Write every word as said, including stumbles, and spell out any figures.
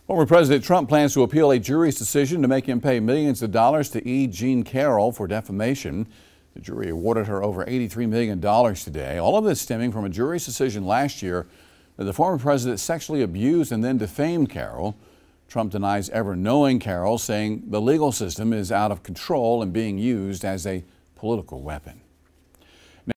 Former President Trump plans to appeal a jury's decision to make him pay millions of dollars to E. Jean Carroll for defamation. The jury awarded her over eighty-three million dollars today. All of this stemming from a jury's decision last year that the former president sexually abused and then defamed Carroll. Trump denies ever knowing Carroll, saying the legal system is out of control and being used as a political weapon.